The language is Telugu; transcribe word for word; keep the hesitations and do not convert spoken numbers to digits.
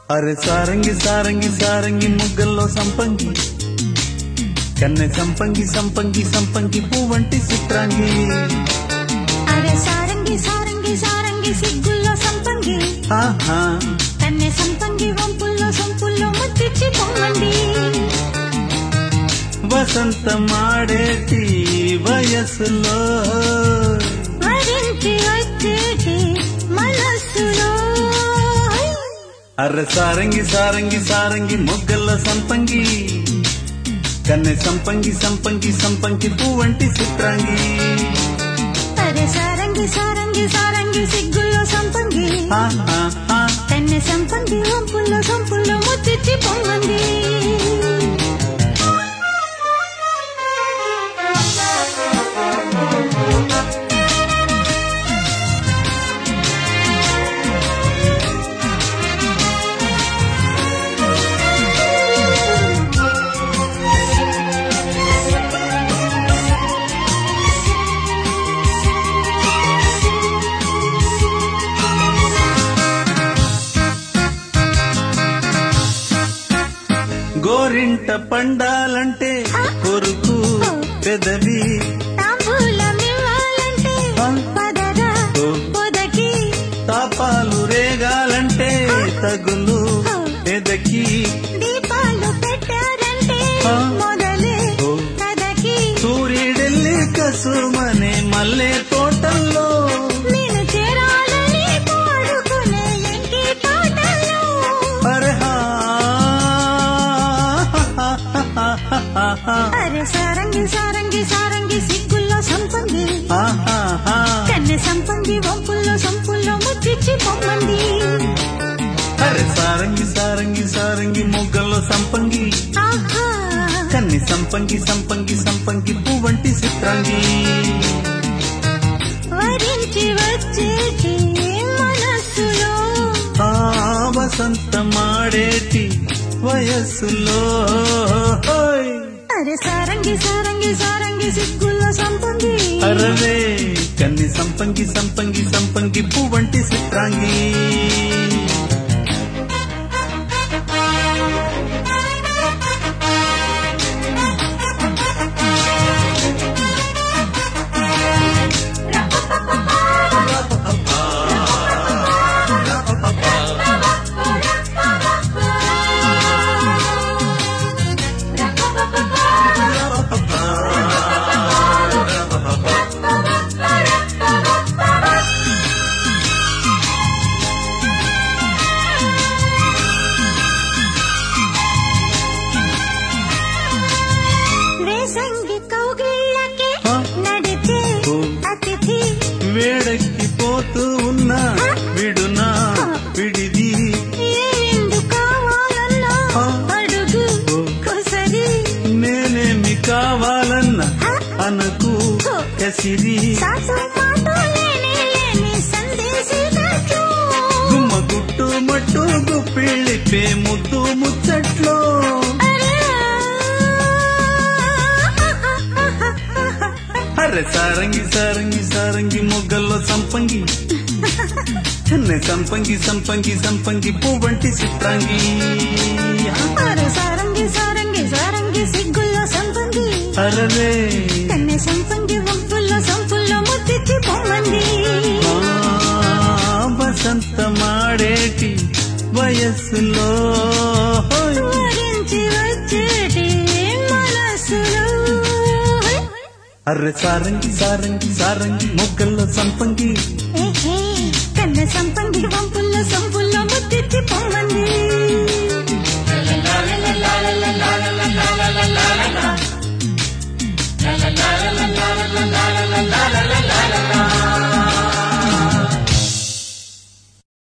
అరే సారంగి సారంగి సారంగి ముగ్గల్లో సంపంగి కన్నె సంపంగి సంపంగి సంపంగి పువ్వంటి చిత్రాంగి. అరే సారంగి సారంగి సారంగి సిగ్గుల్లో సంపంగి ఆహా కన్నె సంపంగి వంపుల్లో సంపుల్లో ముద్దిచ్చి పొమ్మండి. వసంతమాడేటి వయసులో వరించి వచ్చేటి మనస్సులో. అర్ర సారంగి సారంగి సారంగి మొగ్గల్లో సంపంగి కన్నె సంపంగి సంపంగి సంపంగి పువ్వంటి చిత్రాంగి. అరే సారంగి సారంగి సారంగి సిగ్గుల్లో సంపంగి కన్నె సంపంగి వంపుల్లో సంపుల్లో ముద్దిచ్చి పొమ్మండి. గోరింట పండాలంటే కొరుకు పెదవి తాపాలు రేగాలంటే తగులు పెదకి దీపాలు పెట్టారంటే మొదలే కదకి సూర్యుడెల్లి కసుమనే మల్లె తోటల్లో నేను చేరాలని కోరుకునే ఎంకి తోటల్లో. అరే సారంగి సారంగి సారంగి సిగ్గుల్లో సంపంగి కన్నె సంపంగి వంపుల్లో సంపుల్లో ముద్దిచ్చి పొమ్మండి. అరే సారంగి సారంగి సారంగి మొగ్గల్లో సంపంగి కన్నె సంపంగి సంపంగి సంపంగి పువ్వంటి చిత్రాంగి. వరించి వచ్చేటి మనస్సులో ఆ వసంతమాడేటి వయస్సులో. అరే సారంగి సారంగి సారంగి సిగ్గుల్లో సంపంగి అరవే కన్ని సంపంగి సంపంగి సంపంగి పువ్వంటి చిత్రాంగి. వేడెక్కిపోతూ ఉన్నా విడునా విడిది నేనేమి కావాలన్నా అనకు కసిరి గుమ్మ గుట్టు మట్టు గుప్పిళ్ళిపే ముద్దు ముచ్చట్లో. అరే సారంగి సారంగి సారంగి మొగ్గల్లో సంపంగి కన్నె సంపంగి సంపంగి సంపంగి పువ్వంటి చిత్రాంగి. అరే సారంగి సారంగి సారంగి సిగ్గుల్లో సంపంగి అరవే కన్నె సంపంగి వంపుల్లో సంపుల్లో ముద్దిచ్చి పొమ్మండి. వసంతమాడేటి వయస్సులో వరించి వచ్చేటి మనస్సులో. అర్రె సారంగి సారంగి సారంగి మొగ్గల్లో సంపంగి కన్నె సంపంగి వంపుల్లో సంపుల్లో ముద్దిచ్చి పొమ్మండి.